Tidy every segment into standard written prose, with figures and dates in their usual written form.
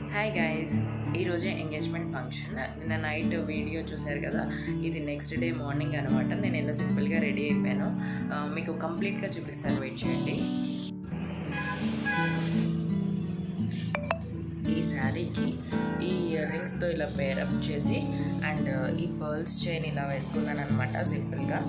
Hi guys, ఈరోజు engagement function. నిన్న night video చూసారు కదా, ఇది నెక్స్ట్ డే మార్నింగ్ అనమాట. నేను ఇలా సింపుల్గా రెడీ అయిపోయాను. మీకు కంప్లీట్గా చూపిస్తాను, వెయిట్ చేయండి. ఈ శారీకి ఈ ఇయర్ రింగ్స్తో ఇలా పేరప్ చేసి అండ్ ఈ పర్ల్స్ చైన్ ఇలా వేసుకున్నాను అనమాట సింపుల్గా.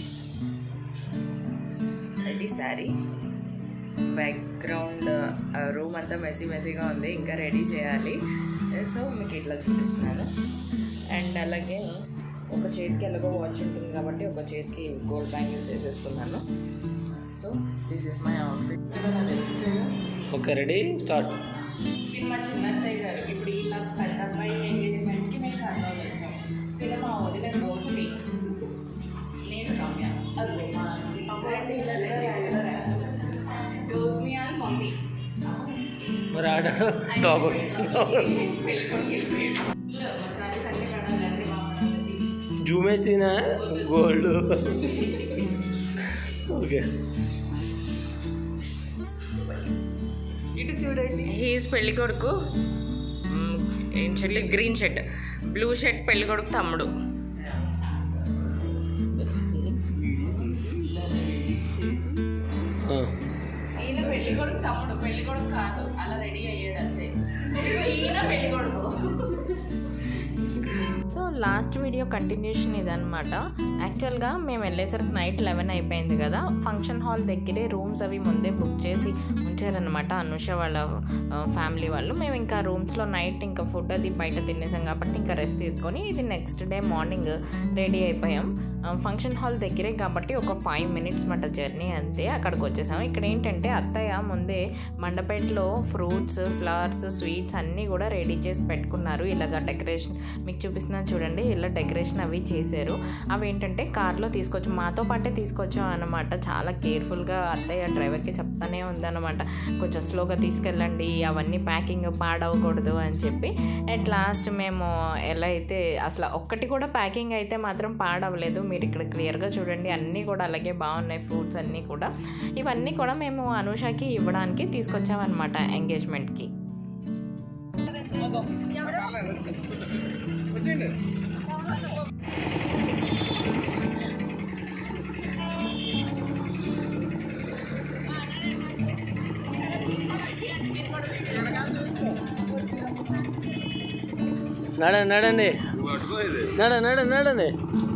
ఇది శారీ బ్యాక్గ్రౌండ్, రూమ్ అంతా మెస్సీగా ఉంది, ఇంకా రెడీ చేయాలి. సో మీకు ఇట్లా చూపిస్తున్నాను. అండ్ అలాగే ఒక చేతికి ఎలాగో వాచ్ ఉంటుంది కాబట్టి ఒక చేతికి గోల్డ్ బ్యాంగిల్స్ వేసేసుకున్నాను. So this is my outfit. Okay, ready, start. మా చిన్నత్తయ్య గారు ఇప్పుడు ఇలా పెద్ద అబ్బాయి ఎంగేజ్మెంట్కి మేము కర్నూలు వచ్చాం. ఇలా మా వదిన గోల్డ్, నేను రమ్య, అది మా మమ్మీ మరి ఆడ టాప్ జూమ్ వేసిన గోల్డ్. ఓకే, ఇటు చూడండి. హీస్ పెళ్లి కొడుకు, ఏం shirt, green shirt, blue shirt పెళ్లి కొడుకు తమ్ముడు. ఈయన పెళ్లి కొడుకు తమ్ముడు, పెళ్లి కొడుకు కాదు, అలా రెడీ అయ్యాడు అంతే. ఈయన పెళ్లి కొడుకు. సో లాస్ట్ వీడియో కంటిన్యూషన్ ఇదనమాట. యాక్చువల్గా మేము వెళ్ళేసరికి నైట్ 11 అయిపోయింది కదా. ఫంక్షన్ హాల్ దగ్గరే రూమ్స్ అవి ముందే బుక్ చేసి ఉంచారనమాట అనుష వాళ్ళ ఫ్యామిలీ వాళ్ళు. మేము ఇంకా రూమ్స్లో నైట్ ఇంకా ఫుడ్ అది బయట తినేసాం కాబట్టి ఇంకా రెస్ట్ తీసుకొని ఇది నెక్స్ట్ డే మార్నింగ్ రెడీ అయిపోయాం. ఫంక్షన్ హాల్ దగ్గరే కాబట్టి ఒక 5 minutes మాట జర్నీ అంతే, అక్కడికి వచ్చేసాము. ఇక్కడ ఏంటంటే అత్తయ్య ముందే మండపేటలో ఫ్రూట్స్, ఫ్లవర్స్, స్వీట్స్ అన్నీ కూడా రెడీ చేసి పెట్టుకున్నారు. ఇలాగ డెకరేషన్ మీకు చూపిస్తున్నాను చూడండి, ఇలా డెకరేషన్ అవి చేశారు. అవి ఏంటంటే కార్లో తీసుకొచ్చి మాతో పాటే తీసుకొచ్చాం అనమాట. చాలా కేర్ఫుల్గా అత్తయ్య డ్రైవర్కి చెప్తానే ఉందన్నమాట, కొంచెం స్లోగా తీసుకెళ్ళండి, అవన్నీ ప్యాకింగ్ పాడవకూడదు అని చెప్పి. అట్ లాస్ట్ మేము ఎలా అయితే అసలు ఒక్కటి కూడా ప్యాకింగ్ అయితే మాత్రం పాడవలేదు. మీరు ఇక్కడ క్లియర్గా చూడండి, అన్నీ కూడా అలాగే బాగున్నాయి. ఫ్రూట్స్ అన్నీ కూడా, ఇవన్నీ కూడా మేము అనుషకి ఇవ్వడానికి తీసుకొచ్చామన్నమాట ఎంగేజ్మెంట్కి. నడండి నడండి.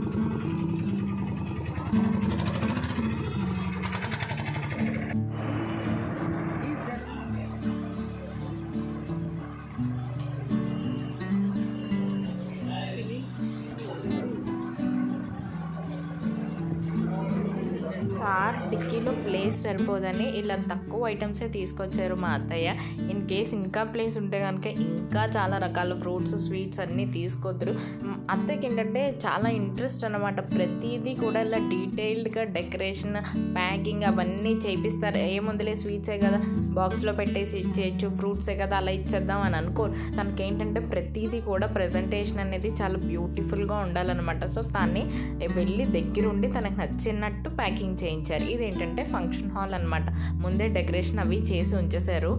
కార్ డిక్కీలో ప్లేస్ సరిపోదని ఇలా తక్కువ ఐటమ్సే తీసుకొచ్చారు మా అత్తయ్య. ఇన్ కేస్ ఇంకా ప్లేస్ ఉంటే కనుక ఇంకా చాలా రకాల ఫ్రూట్స్, స్వీట్స్ అన్నీ తీసుకొద్దరు. అత్తయ్యకి ఏంటంటే చాలా ఇంట్రెస్ట్ అనమాట. ప్రతిదీ కూడా ఇలా డీటెయిల్డ్గా డెకరేషన్, ప్యాకింగ్ అవన్నీ చేపిస్తారు. ఏముందులే స్వీట్సే కదా, బాక్స్లో పెట్టేసి ఇచ్చేయచ్చు, ఫ్రూట్సే కదా అలా ఇచ్చేద్దాం అని అనుకోరు. తనకేంటంటే ప్రతిదీ కూడా ప్రజెంటేషన్ అనేది చాలా బ్యూటిఫుల్గా ఉండాలన్నమాట. సో దాన్ని వెళ్ళి దగ్గరుండి తనకు నచ్చినట్టు ప్యాకింగ్ చేయించారు. ఇదేంటంటే ఫంక్షన్ హాల్ అనమాట. ముందే డెకరేషన్ అవి చేసి ఉంచేశారు.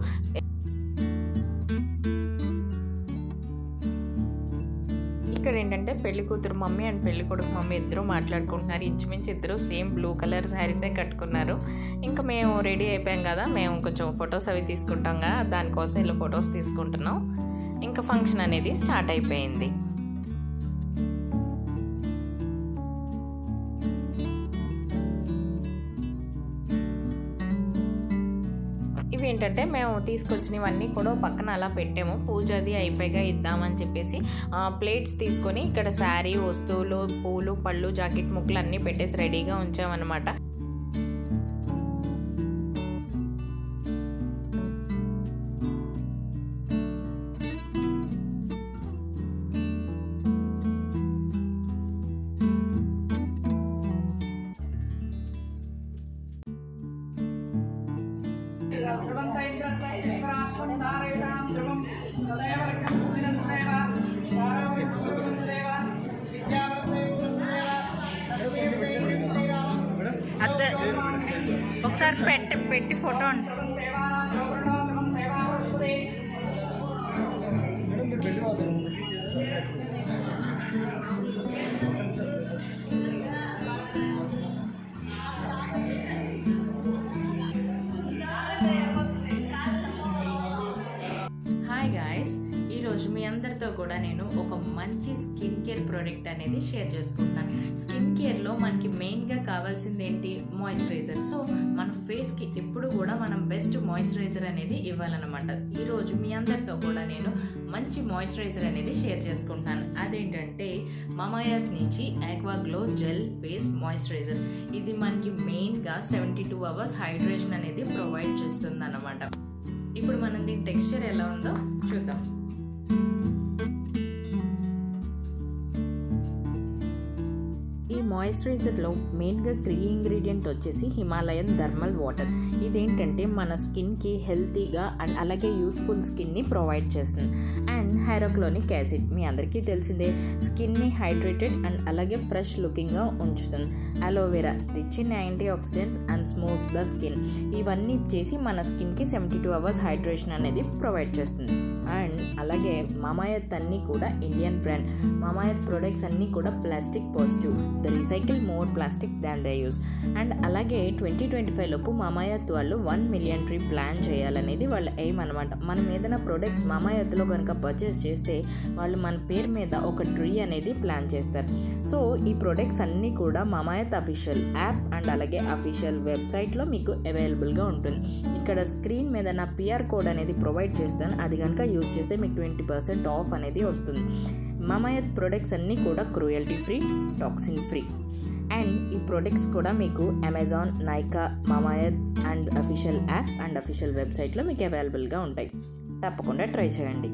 ఇక్కడ ఏంటంటే పెళ్లి కూతురు మమ్మీ అండ్ పెళ్లి కొడుకు మమ్మీ ఇద్దరు మాట్లాడుకుంటున్నారు. ఇంచుమించు ఇద్దరు సేమ్ బ్లూ కలర్ శారీసే కట్టుకున్నారు. ఇంకా మేము రెడీ అయిపోయాం కదా, మేము కొంచెం ఫొటోస్ అవి తీసుకుంటాం కదా, దానికోసం ఇలా ఫొటోస్ తీసుకుంటున్నాం. ఇంకా ఫంక్షన్ అనేది స్టార్ట్ అయిపోయింది. ఇవి ఏంటంటే మేము తీసుకొచ్చినవన్నీ కూడా పక్కన అలా పెట్టాము. పూజ అది అయిపోయిగా ఇద్దామని చెప్పేసి ప్లేట్స్ తీసుకొని ఇక్కడ శారీ, వస్తువులు, పూలు, పళ్ళు, జాకెట్ ముక్కలు అన్నీ పెట్టేసి రెడీగా ఉంచామన్నమాట. అదే ఒకసారి పెట్టి ఫోటో హాయ్ గాయ్స్, ఈరోజు మీ అందరితో కూడా నేను ఒక మంచి స్కిన్ కేర్ ప్రోడక్ట్ అనేది షేర్ చేసుకుంటున్నాను. స్కిన్ కేర్లో మనకి మెయిన్గా కావాల్సింది ఏంటి? మాయిశ్చరైజర్. సో మన ఫేస్కి ఎప్పుడు కూడా మనం బెస్ట్ మాయిశ్చరైజర్ అనేది ఇవ్వాలన్నమాట. ఈరోజు మీ అందరితో కూడా నేను మంచి మాయిశ్చరైజర్ అనేది షేర్ చేసుకుంటున్నాను. అదేంటంటే మామాయత్ నుంచి aqua glow gel face moisturiser. ఇది మనకి మెయిన్గా 72 hours హైడ్రేషన్ అనేది ప్రొవైడ్ చేస్తుంది అన్నమాట. ఇప్పుడు మనం దీని టెక్స్చర్ ఎలా ఉందో చూద్దాం. ఈ మాయిశ్చరైజర్లో మెయిన్గా కీ ఇంగ్రీడియంట్ వచ్చేసి హిమాలయన్ థర్మల్ వాటర్. ఇదేంటంటే మన స్కిన్కి హెల్తీగా అండ్ అలాగే యూత్ఫుల్ స్కిన్ని ప్రొవైడ్ చేస్తుంది. అండ్ హైరోక్లోనిక్ యాసిడ్, మీ అందరికీ తెలిసిందే, స్కిన్ని హైడ్రేటెడ్ అండ్ అలాగే ఫ్రెష్ లుకింగ్గా ఉంచుతుంది. Aloe vera rich in antioxidants and smooth the skin. ఇవన్నీ చేసి మన స్కిన్కి 72 hours హైడ్రేషన్ అనేది ప్రొవైడ్ చేస్తుంది. అండ్ అలాగే మామాయత్ అన్నీ కూడా ఇండియన్ బ్రాండ్. మామాయత్ ప్రొడక్ట్స్ అన్నీ కూడా plastic positive. The recycle more plastic than they use. And అలాగే 2025 లోపు మామాయత్ వాళ్ళు 1 million ట్రీ ప్లాన్ చేయాలనేది వాళ్ళ ఎయిమ్ అనమాట. మనం ఏదైనా ప్రొడక్ట్స్ మామాయత్లో కనుక పర్చేస్ చేస్తే వాళ్ళు మన పేరు మీద ఒక ట్రీ అనేది ప్లాన్ చేస్తారు. సో ఈ ప్రొడక్ట్స్ అన్నీ కూడా మామాయత్ అఫీషియల్ యాప్ అండ్ అలాగే అఫీషియల్ వెబ్సైట్లో మీకు అవైలబుల్గా ఉంటుంది. ఇక్కడ స్క్రీన్ మీద నా పిఆర్ కోడ్ అనేది ప్రొవైడ్ చేస్తాను. అది కనుక యూజ్ చేస్తే మీకు 20% ఆఫ్ అనేది వస్తుంది. మామాయత్ ప్రొడక్ట్స్ అన్నీ కూడా cruelty free, toxin free. And ఈ ప్రొడక్ట్స్ కూడా మీకు Amazon, Nykaa, Mamaearth and official app and official వెబ్సైట్లో మీకు అవైలబుల్గా ఉంటాయి. తప్పకుండా ట్రై చేయండి.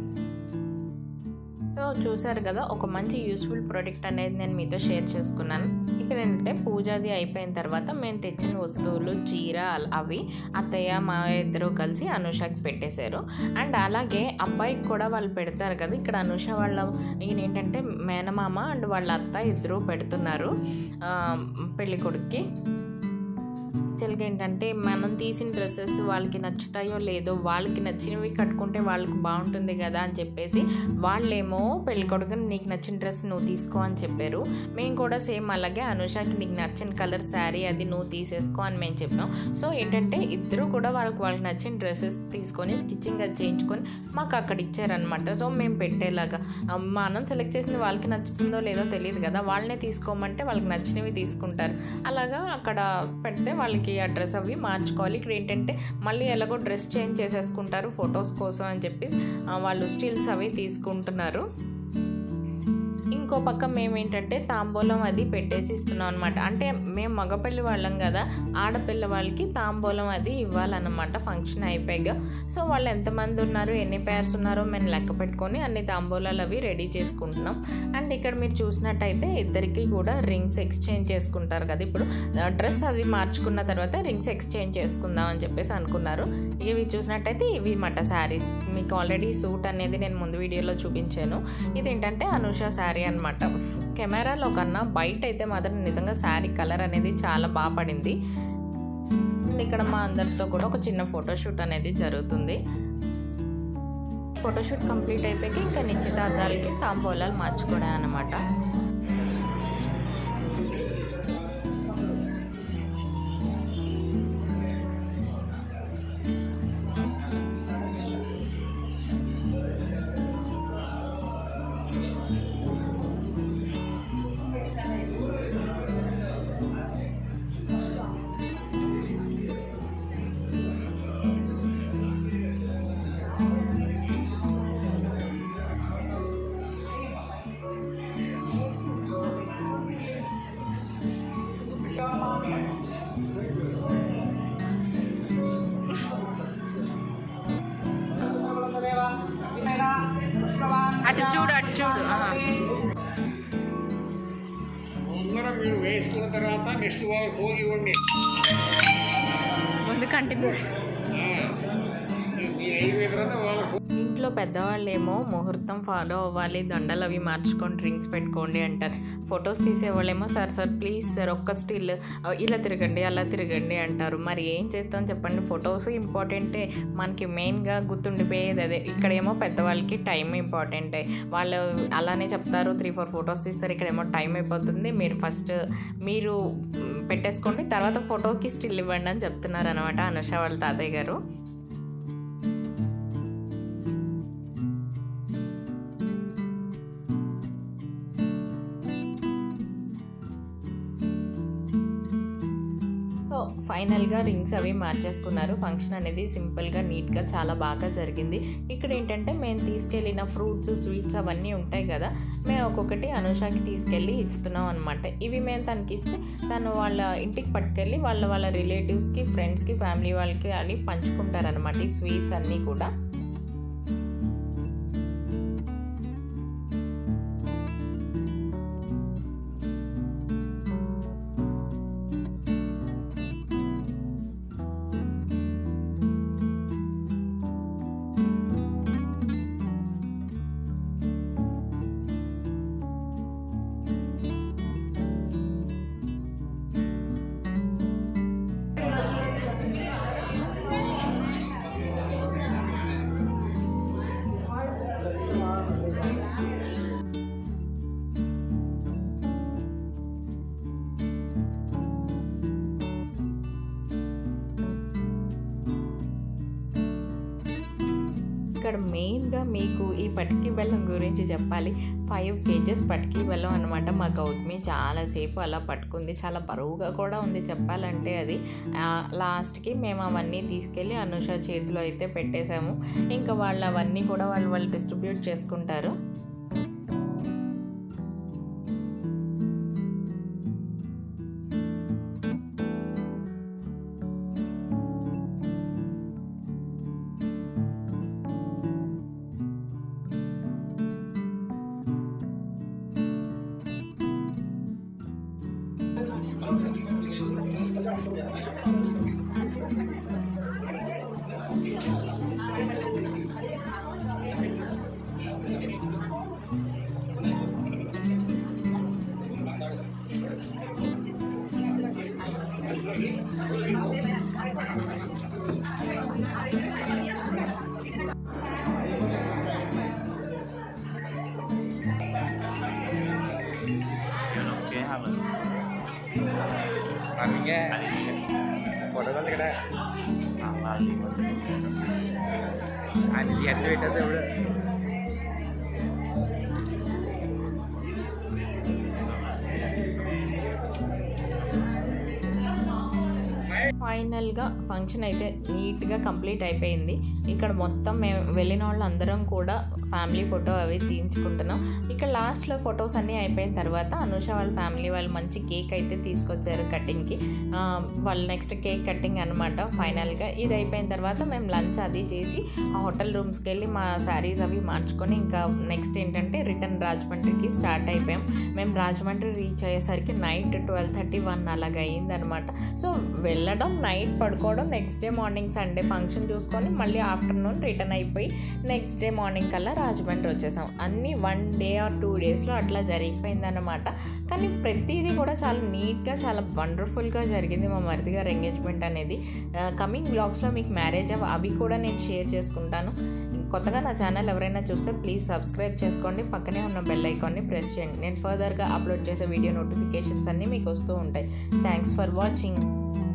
సో చూసారు కదా, ఒక మంచి యూస్ఫుల్ ప్రోడక్ట్ అనేది నేను మీతో షేర్ చేసుకున్నాను. ఇక్కడ ఏంటంటే పూజాది అయిపోయిన తర్వాత మేము తెచ్చిన వస్తువులు, చీర అవి అత్తయ్య మా ఇద్దరు కలిసి అనుషకి పెట్టేశారు. అండ్ అలాగే అబ్బాయికి కూడా వాళ్ళు పెడతారు కదా. ఇక్కడ అనుష వాళ్ళ ఈయన ఏంటంటే మేనమామ అండ్ వాళ్ళ అత్త ఇద్దరు పెడుతున్నారు పెళ్లి కొడుక్కి. యాక్చువల్గా ఏంటంటే మనం తీసిన డ్రెస్సెస్ వాళ్ళకి నచ్చుతాయో లేదో, వాళ్ళకి నచ్చినవి కట్టుకుంటే వాళ్ళకి బాగుంటుంది కదా అని చెప్పేసి వాళ్ళేమో పెళ్ళికొడుకుని నీకు నచ్చిన డ్రెస్ నువ్వు తీసుకో అని చెప్పారు. మేము కూడా సేమ్ అలాగే అనుషాకి నీకు నచ్చిన కలర్ శారీ అది నువ్వు తీసేసుకో అని మేము చెప్పాం. సో ఏంటంటే ఇద్దరు కూడా వాళ్ళకి నచ్చిన డ్రెస్సెస్ తీసుకొని స్టిచ్చింగ్ అది చేయించుకొని మాకు అక్కడ ఇచ్చారనమాట. సో మేము పెట్టేలాగా మనం సెలెక్ట్ చేసింది వాళ్ళకి నచ్చుతుందో లేదో తెలియదు కదా, వాళ్ళనే తీసుకోమంటే వాళ్ళకి నచ్చినవి తీసుకుంటారు. అలాగా అక్కడ పెడితే వాళ్ళకి ఆ డ్రెస్ అవి మార్చుకోవాలి. ఇక్కడ ఏంటంటే మళ్ళీ ఎలాగో డ్రెస్ చేంజ్ చేసేసుకుంటారు ఫొటోస్ కోసం అని చెప్పి వాళ్ళు స్టిల్స్ అవి తీసుకుంటున్నారు. ఇంకో పక్క మేమేంటంటే తాంబూలం అది పెట్టేసి ఇస్తున్నాం అనమాట. అంటే మేము మగపిల్లి వాళ్ళం కదా, ఆడపిల్ల వాళ్ళకి తాంబూలం అది ఇవ్వాలన్నమాట ఫంక్షన్ అయిపోయాక. సో వాళ్ళు ఎంతమంది ఉన్నారు, ఎన్ని పేర్స్ ఉన్నారో మేము లెక్క పెట్టుకొని అన్ని తాంబూలాలు అవి రెడీ చేసుకుంటున్నాం. అండ్ ఇక్కడ మీరు చూసినట్టయితే ఇద్దరికి కూడా రింగ్స్ ఎక్స్చేంజ్ చేసుకుంటారు కదా. ఇప్పుడు డ్రెస్ అవి మార్చుకున్న తర్వాత రింగ్స్ ఎక్స్చేంజ్ చేసుకుందాం అని చెప్పేసి అనుకున్నారు. ఇవి చూసినట్టయితే ఇవి మాట శారీస్. మీకు ఆల్రెడీ సూట్ అనేది నేను ముందు వీడియోలో చూపించాను. ఇదేంటంటే అనుష శారీ అనమాట. కెమెరాలో కన్నా బయట అయితే మాత్రం నిజంగా శారీ కలర్ అనేది చాలా బాగా పడింది. ఇక్కడ మా అందరితో కూడా ఒక చిన్న ఫోటోషూట్ అనేది జరుగుతుంది. ఫోటోషూట్ కంప్లీట్ అయిపోయాక ఇంకా నిశ్చితార్థాలకి తాంబూలాలు మార్చుకోవడం అనమాట. అటు చూడు మీరు వేసుకున్న తర్వాత నెక్స్ట్ వాళ్ళకి పోగి ఇవ్వండి. ముందు కంటిన్యూ. ఇంట్లో పెద్దవాళ్ళు ఏమో ముహూర్తం ఫాలో అవ్వాలి, దండలు అవి మార్చుకొని డ్రింక్స్ పెట్టుకోండి అంటారు. ఫొటోస్ తీసేవాళ్ళేమో సార్ ప్లీజ్ సార్ ఒక్క స్టిల్ ఇలా తిరగండి అలా తిరగండి అంటారు. మరి ఏం చేస్తాం చెప్పండి, ఫొటోస్ ఇంపార్టెంటే, మనకి మెయిన్గా గుర్తుండిపోయేది అదే. ఇక్కడేమో పెద్దవాళ్ళకి టైం ఇంపార్టెంటే, వాళ్ళు అలానే చెప్తారు 3-4 ఫొటోస్ తీస్తారు. ఇక్కడేమో టైం అయిపోతుంది, మీరు ఫస్ట్ మీరు పెట్టేసుకోండి తర్వాత ఫోటోకి స్టిల్ ఇవ్వండి అని చెప్తున్నారు అనమాట అనుష వాళ్ళ తాతయ్య గారు. ఫైనల్గా రింగ్స్ అవి మార్చేసుకున్నారు. ఫంక్షన్ అనేది సింపుల్గా నీట్గా చాలా బాగా జరిగింది. ఇక్కడ ఏంటంటే మేము తీసుకెళ్ళిన ఫ్రూట్స్ స్వీట్స్ అవన్నీ ఉంటాయి కదా, మేము ఒక్కొక్కటి అనుషాకి తీసుకెళ్ళి ఇస్తున్నాం అనమాట. ఇవి మేము తనకి ఇస్తే తను వాళ్ళ ఇంటికి పట్టుకెళ్ళి వాళ్ళ రిలేటివ్స్కి ఫ్రెండ్స్కి ఫ్యామిలీ వాళ్ళకి అని పంచుకుంటారనమాట ఈ స్వీట్స్ అన్నీ కూడా. ఇక్కడ మెయిన్గా మీకు ఈ పటికి బెల్లం గురించి చెప్పాలి. 5 kgs పటికి బెల్లం అనమాట. మా గౌతమి చాలాసేపు అలా పట్టుకుంది, చాలా బరువుగా కూడా ఉంది చెప్పాలంటే. అది లాస్ట్కి మేము అవన్నీ తీసుకెళ్ళి అనుష చేతిలో అయితే పెట్టేశాము. ఇంకా వాళ్ళు అవన్నీ కూడా వాళ్ళు డిస్ట్రిబ్యూట్ చేసుకుంటారు. Ramya, foto kan kita. Ani lihat tu itu tu. ఫైనల్గా ఫంక్షన్ అయితే నీట్గా కంప్లీట్ అయిపోయింది. ఇక్కడ మొత్తం మేము వెళ్ళిన వాళ్ళు అందరం కూడా ఫ్యామిలీ ఫోటో అవి తీయించుకుంటున్నాం. ఇక్కడ లాస్ట్లో ఫొటోస్ అన్నీ అయిపోయిన తర్వాత అనుష వాళ్ళ ఫ్యామిలీ వాళ్ళు మంచి కేక్ అయితే తీసుకొచ్చారు కటింగ్కి. వాళ్ళు నెక్స్ట్ కేక్ కటింగ్ అనమాట. ఫైనల్గా ఇది అయిపోయిన తర్వాత మేము లంచ్ అది చేసి ఆ హోటల్ రూమ్స్కి వెళ్ళి మా శారీస్ అవి మార్చుకొని ఇంకా నెక్స్ట్ ఏంటంటే రిటర్న్ రాజమండ్రికి స్టార్ట్ అయిపోయాం. మేము రాజమండ్రి రీచ్ అయ్యేసరికి నైట్ 12:30-1 అలాగ అయ్యిందనమాట. సో వెళ్ళడం, నైట్ పడుకోవడం, next day morning Sunday function చూసుకొని మళ్ళీ ఆఫ్టర్నూన్ రిటర్న్ అయిపోయి నెక్స్ట్ డే మార్నింగ్ కల్లా రాజమండ్రి వచ్చేసాం. అన్నీ 1 day or 2 daysలో అట్లా జరిగిపోయిందన్నమాట. కానీ ప్రతిదీ కూడా చాలా నీట్గా చాలా వండర్ఫుల్గా జరిగింది మా మరిది గారి ఎంగేజ్మెంట్ అనేది. కమింగ్ బ్లాగ్స్లో మీకు మ్యారేజ్ అవి కూడా నేను షేర్ చేసుకుంటాను. కొత్తగా నా ఛానల్ ఎవరైనా చూస్తే ప్లీజ్ సబ్స్క్రైబ్ చేసుకోండి, పక్కనే ఉన్న బెల్ ఐకాన్ని ప్రెస్ చేయండి. నేను ఫర్దర్గా అప్లోడ్ చేసే వీడియో నోటిఫికేషన్స్ అన్నీ మీకు వస్తూ ఉంటాయి. Thanks for watching.